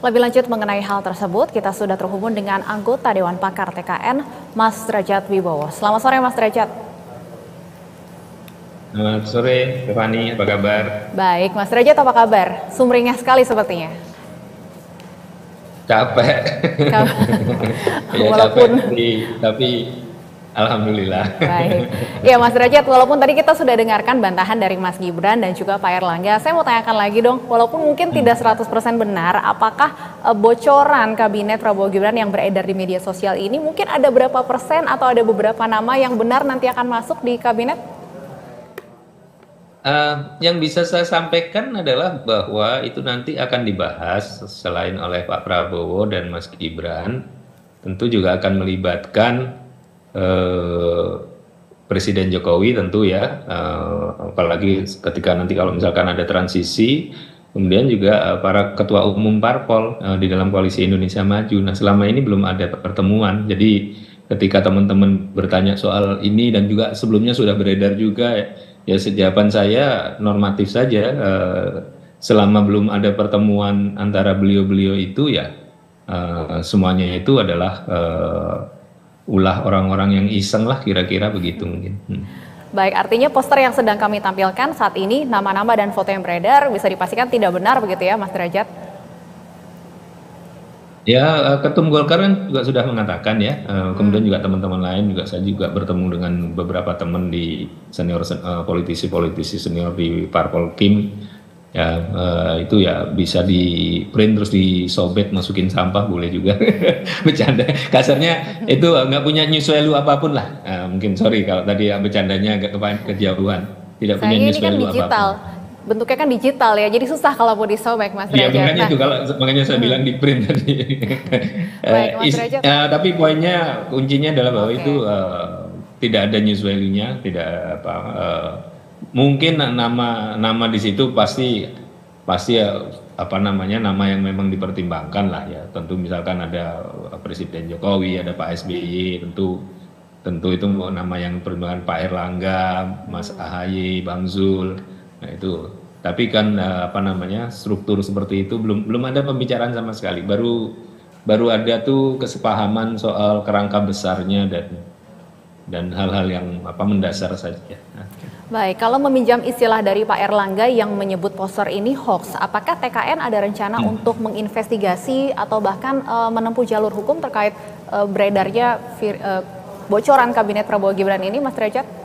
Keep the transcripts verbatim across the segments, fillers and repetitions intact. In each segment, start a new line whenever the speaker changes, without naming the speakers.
Lebih lanjut mengenai hal tersebut, kita sudah terhubung dengan anggota Dewan Pakar T K N, Mas Derajat Wibowo. Selamat sore, Mas Derajat.
Selamat sore, Stefani, apa kabar?
Baik, Mas Derajat apa kabar? Sumringah sekali sepertinya.
Capek. Ya
Walaupun...
capek, tapi, tapi alhamdulillah.
Baik. Ya Mas Derajat, walaupun tadi kita sudah dengarkan bantahan dari Mas Gibran dan juga Pak Airlangga, saya mau tanyakan lagi dong, walaupun mungkin tidak seratus persen benar, apakah e, bocoran kabinet Prabowo Gibran yang beredar di media sosial ini mungkin ada berapa persen atau ada beberapa nama yang benar nanti akan masuk di kabinet?
Uh, yang bisa saya sampaikan adalah bahwa itu nanti akan dibahas selain oleh Pak Prabowo dan Mas Gibran, tentu juga akan melibatkan uh, Presiden Jokowi tentu ya, uh, apalagi ketika nanti kalau misalkan ada transisi, kemudian juga uh, para ketua umum parpol uh, di dalam Koalisi Indonesia Maju. Nah selama ini belum ada pertemuan, jadi ketika teman-teman bertanya soal ini dan juga sebelumnya sudah beredar juga ya, jawaban saya normatif saja, eh, selama belum ada pertemuan antara beliau-beliau itu ya eh, semuanya itu adalah eh, ulah orang-orang yang iseng lah kira-kira begitu mungkin. Hmm.
Baik, artinya poster yang sedang kami tampilkan saat ini, nama-nama dan foto yang beredar bisa dipastikan tidak benar begitu ya Mas Derajat?
Ya, Ketum Golkar kan juga sudah mengatakan ya, kemudian juga teman-teman lain juga saya juga bertemu dengan beberapa teman di senior politisi-politisi senior di Parpol Kim, ya itu ya bisa di print terus disobek masukin sampah boleh juga, bercanda kasarnya itu nggak punya news value apapun lah, nah, mungkin sorry kalau tadi bercandanya agak kejauhan, tidak punya news value apapun.
Bentuknya kan digital ya, jadi susah kalau mau disobek Mas
Iya
Derajat.
makanya nah, itu kalau makanya saya hmm. bilang di print tadi.
Baik, Mas Derajat.
uh, tapi poinnya kuncinya adalah bahwa okay. itu uh, tidak ada news value-nya, tidak apa. Uh, mungkin nama nama di situ pasti pasti uh, apa namanya nama yang memang dipertimbangkan lah ya. Tentu misalkan ada Presiden Jokowi, ada Pak S B Y, tentu tentu itu nama yang dipertimbangkan Pak Airlangga, Mas A H Y, Bang Zul. Nah itu, tapi kan apa namanya struktur seperti itu belum belum ada pembicaraan sama sekali. Baru baru ada tuh kesepahaman soal kerangka besarnya dan dan hal-hal yang apa mendasar saja. Nah.
Baik, kalau meminjam istilah dari Pak Airlangga yang menyebut poster ini hoax, apakah T K N ada rencana hmm. untuk menginvestigasi atau bahkan uh, menempuh jalur hukum terkait uh, beredarnya vir, uh, bocoran kabinet Prabowo Gibran ini, Mas Derajat?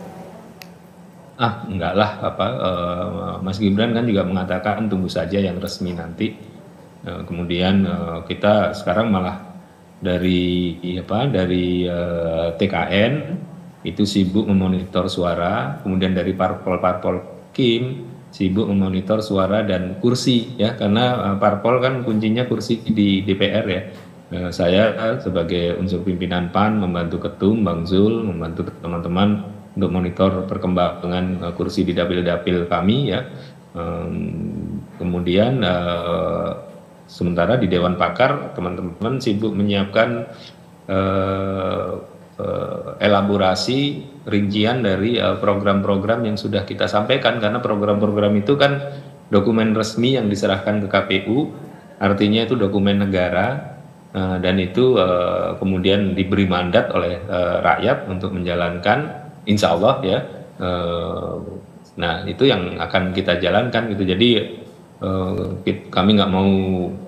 Ah enggak lah apa uh, Mas Gibran kan juga mengatakan tunggu saja yang resmi nanti, uh, kemudian uh, kita sekarang malah dari apa dari uh, T K N itu sibuk memonitor suara, kemudian dari parpol-parpol Kim sibuk memonitor suara dan kursi ya, karena uh, parpol kan kuncinya kursi di D P R ya. Uh, saya uh, sebagai unsur pimpinan P A N membantu ketum Bang Zul, membantu teman-teman untuk monitor perkembangan uh, kursi di dapil-dapil kami ya. Um, kemudian uh, sementara di Dewan Pakar teman-teman sibuk menyiapkan uh, uh, elaborasi rincian dari program-program uh, yang sudah kita sampaikan, karena program-program itu kan dokumen resmi yang diserahkan ke K P U, artinya itu dokumen negara uh, dan itu uh, kemudian diberi mandat oleh uh, rakyat untuk menjalankan. Insya Allah ya, nah itu yang akan kita jalankan gitu. Jadi kami nggak mau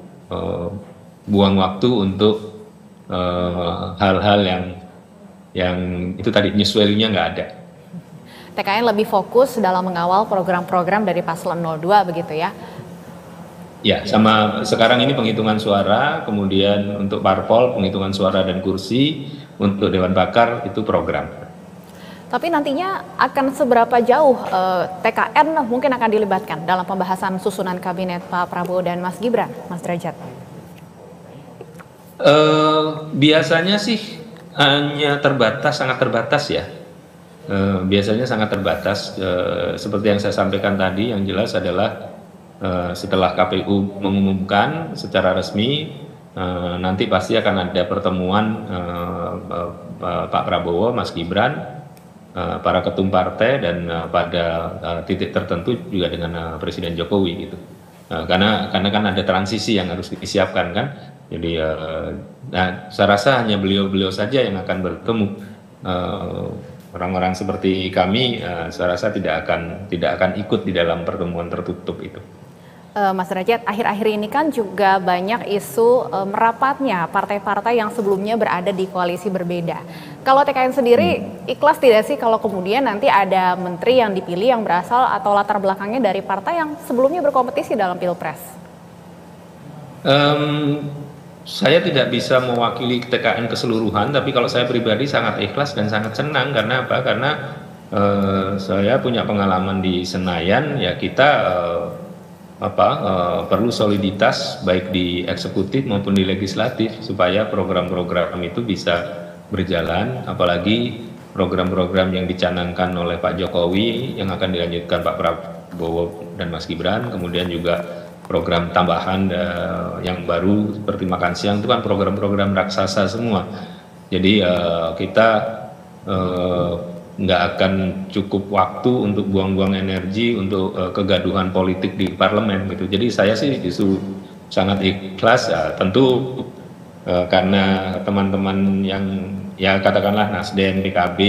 buang waktu untuk hal-hal yang yang itu tadi news value-nya nggak ada.
T K N lebih fokus dalam mengawal program-program dari Paslon nol dua begitu ya?
Ya, sama sekarang ini penghitungan suara, kemudian untuk parpol penghitungan suara dan kursi, untuk Dewan Pakar itu program.
Tapi nantinya akan seberapa jauh eh, T K N mungkin akan dilibatkan dalam pembahasan susunan kabinet Pak Prabowo dan Mas Gibran, Mas Derajat?
Uh, biasanya sih hanya terbatas, sangat terbatas ya. Uh, biasanya sangat terbatas. Uh, seperti yang saya sampaikan tadi, yang jelas adalah uh, setelah K P U mengumumkan secara resmi, uh, nanti pasti akan ada pertemuan uh, uh, uh, Pak Prabowo, Mas Gibran, para ketum partai dan uh, pada uh, titik tertentu juga dengan uh, Presiden Jokowi gitu. uh, karena karena kan ada transisi yang harus disiapkan kan. Jadi uh, nah saya rasa hanya beliau-beliau saja yang akan bertemu. Uh, orang-orang seperti kami, uh, saya rasa tidak akan tidak akan ikut di dalam pertemuan tertutup itu.
Uh, Mas Derajat, akhir-akhir ini kan juga banyak isu uh, merapatnya partai-partai yang sebelumnya berada di koalisi berbeda. Kalau T K N sendiri ikhlas tidak sih kalau kemudian nanti ada menteri yang dipilih yang berasal atau latar belakangnya dari partai yang sebelumnya berkompetisi dalam Pilpres?
Um, saya tidak bisa mewakili T K N keseluruhan, tapi kalau saya pribadi sangat ikhlas dan sangat senang. Karena apa? Karena uh, saya punya pengalaman di Senayan, ya kita uh, apa uh, perlu soliditas baik di eksekutif maupun di legislatif supaya program-program itu bisa berjalan, apalagi program-program yang dicanangkan oleh Pak Jokowi yang akan dilanjutkan Pak Prabowo dan Mas Gibran, kemudian juga program tambahan uh, yang baru seperti makan siang itu kan program-program raksasa semua. Jadi uh, kita uh, nggak akan cukup waktu untuk buang-buang energi untuk uh, kegaduhan politik di parlemen gitu. Jadi saya sih justru sangat ikhlas, ya, tentu uh, karena teman-teman yang ya katakanlah Nasdem, P K B,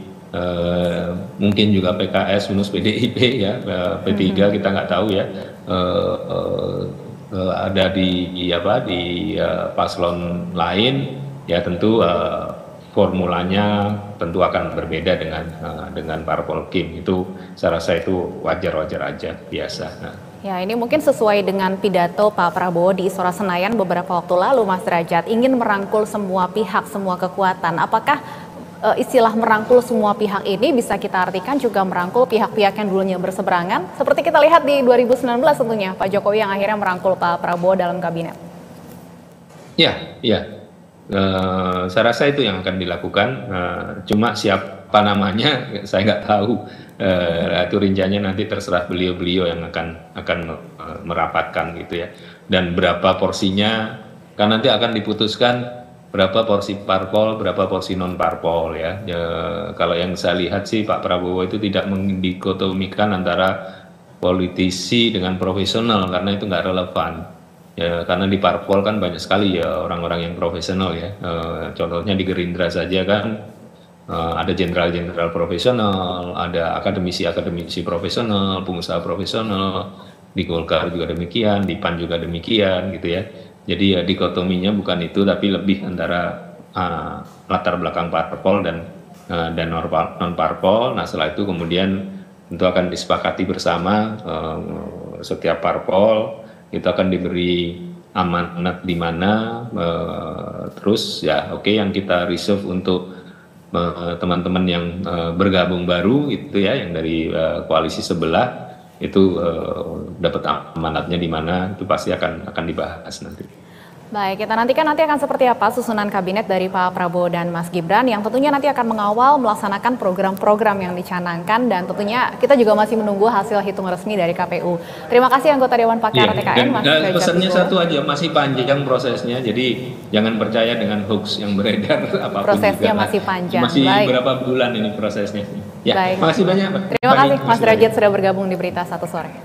uh, mungkin juga P K S, minus P D I P ya, uh, P tiga kita nggak tahu ya, uh, uh, uh, ada di, di apa di uh, paslon lain, ya tentu uh, formulanya tentu akan berbeda dengan uh, dengan parpol Kim. Itu saya rasa itu wajar-wajar aja, biasa. Nah.
Ya, ini mungkin sesuai dengan pidato Pak Prabowo di Istora Senayan beberapa waktu lalu, Mas Derajat, ingin merangkul semua pihak, semua kekuatan. Apakah uh, istilah merangkul semua pihak ini bisa kita artikan juga merangkul pihak-pihak yang dulunya berseberangan? Seperti kita lihat di dua ribu sembilan belas tentunya, Pak Jokowi yang akhirnya merangkul Pak Prabowo dalam kabinet. Ya,
ya. Uh, saya rasa itu yang akan dilakukan, uh, cuma siapa namanya saya nggak tahu, uh, itu rinciannya nanti terserah beliau-beliau yang akan akan uh, merapatkan gitu ya, dan berapa porsinya kan nanti akan diputuskan berapa porsi parpol, berapa porsi non parpol ya. Uh, kalau yang saya lihat sih Pak Prabowo itu tidak mendikotomikan antara politisi dengan profesional karena itu nggak relevan. Ya, karena di parpol kan banyak sekali ya orang-orang yang profesional ya. E, contohnya di Gerindra saja kan e, ada jenderal-jenderal profesional, ada akademisi-akademisi profesional, pengusaha profesional. Di Golkar juga demikian, di P A N juga demikian gitu ya. Jadi ya dikotominya bukan itu, tapi lebih antara uh, latar belakang parpol dan uh, dan non parpol. Nah setelah itu kemudian tentu akan disepakati bersama uh, setiap parpol itu akan diberi amanat di mana, uh, terus ya oke okay, yang kita reserve untuk teman-teman uh, yang uh, bergabung baru itu ya, yang dari uh, koalisi sebelah itu uh, dapat amanatnya di mana, itu pasti akan akan dibahas nanti.
Baik, kita nantikan nanti akan seperti apa susunan kabinet dari Pak Prabowo dan Mas Gibran yang tentunya nanti akan mengawal melaksanakan program-program yang dicanangkan, dan tentunya kita juga masih menunggu hasil hitung resmi dari K P U. Terima kasih anggota Dewan Pakar ya, T K N, Mas
Derajat. Pesannya satu aja, masih panjang prosesnya, jadi jangan percaya dengan hoax yang beredar apapun.
Prosesnya
juga.
masih panjang.
Masih
Baik.
berapa bulan ini prosesnya. Ya,
Baik.
makasih banyak.
Terima kasih Mas Derajat sudah bergabung di Berita Satu Sore.